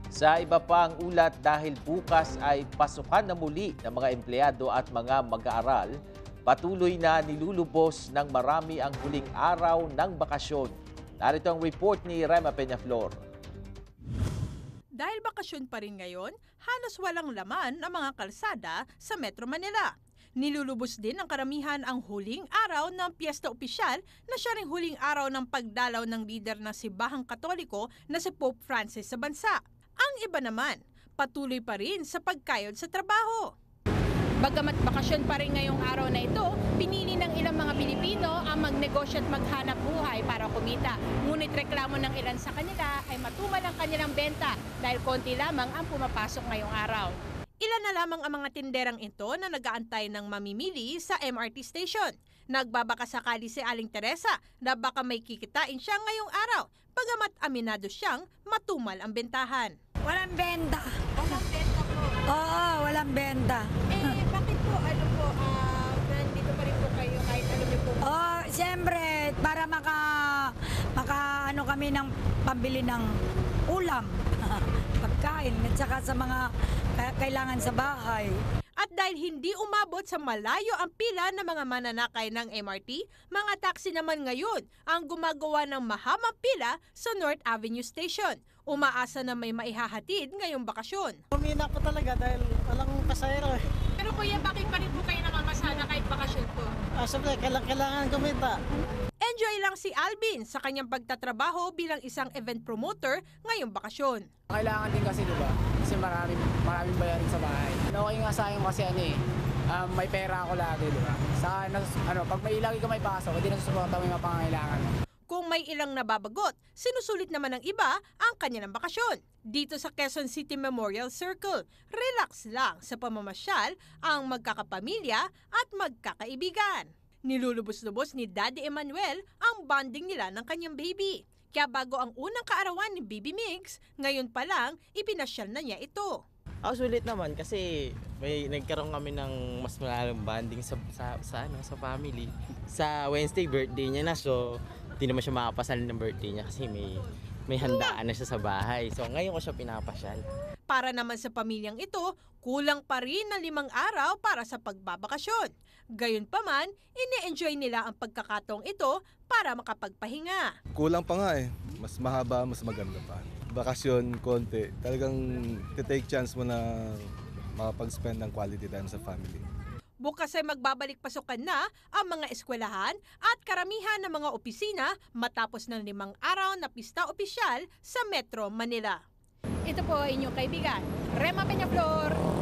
Sa iba pang ulat, dahil bukas ay pasukan na muli ng mga empleyado at mga mag-aaral, patuloy na nilulubos ng marami ang huling araw ng bakasyon. Narito ang report ni Rema Peñaflor. Dahil bakasyon pa rin ngayon, halos walang laman ang mga kalsada sa Metro Manila. Nilulubos din ng karamihan ang huling araw ng piyesta opisyal na siya ring huling araw ng pagdalaw ng lider ng Simbahang Katoliko na si Pope Francis sa bansa. Ang iba naman, patuloy pa rin sa pagkayod sa trabaho. Bagamat bakasyon pa rin ngayong araw na ito, pinili ng ilang mga Pilipino ang magnegosyo at maghanap buhay para kumita. Ngunit reklamo ng ilan sa kanila ay matumal ang kanilang benta dahil konti lamang ang pumapasok ngayong araw. Ilan na lamang ang mga tinderang ito na nag-aantay ng mamimili sa MRT station. Nagbabaka sakali si Aling Teresa na baka may kikitain siya ngayong araw, bagamat aminado siyang matumal ang bentahan. Walang benta. Walang benta po. Oo, walang benta. Bakit po, nandito pa rin po kayo kahit alam niyo po? Oh, siyempre, para ano kami ng pambili ng ulam, pagkain, at saka sa mga kailangan sa bahay. At dahil hindi umabot sa malayo ang pila ng mga mananakay ng MRT, mga taxi naman ngayon ang gumagawa ng mahabang pila sa North Avenue Station. Umaasa na may maihahatid ngayong bakasyon. Humina po talaga dahil walang pasahero eh. Pero kuya, bakit pa rin po kayo namamasada kahit bakasyon po? Siyempre, kailangan kumita. Enjoy lang si Alvin sa kanyang pagtatrabaho bilang isang event promoter ngayong bakasyon. Kailangan din kasi, di ba? Kasi maraming bayarin sa bahay. Okay nga sa akin kasi may pera ako lagi, di ba? Pag may lagi ka may pasok, hindi nasusuporta mo yung mga pangangailangan. Kung may ilang nababagot, sinusulit naman ng iba ang kanilang bakasyon. Dito sa Quezon City Memorial Circle, relax lang sa pamamasyal ang magkakapamilya at magkakaibigan. Nilulubos-lubos ni Daddy Emmanuel ang bonding nila ng kanyang baby. Kaya bago ang unang kaarawan ni Baby Migs, ngayon pa lang ipinasyal na niya ito. Sulit naman kasi may nagkaroon kami ng mas malalang bonding sa family. Sa Wednesday birthday niya na, so hindi naman siya makapasal ng birthday niya kasi may handaan na siya sa bahay. So ngayon ko siya pinapasyal. Para naman sa pamilyang ito, kulang pa rin na 5 araw para sa pagbabakasyon. Gayunpaman, ini-enjoy nila ang pagkakataong ito para makapagpahinga. Kulang pa nga eh. Mas mahaba, mas maganda pa. Bakasyon, konti. Talagang take chance mo na makapag-spend ng quality time sa family. Bukas ay magbabalik pasukan na ang mga eskwelahan at karamihan ng mga opisina matapos ng 5 araw na pista opisyal sa Metro Manila. Ito po inyong kaibigan, Rema Peñaflor.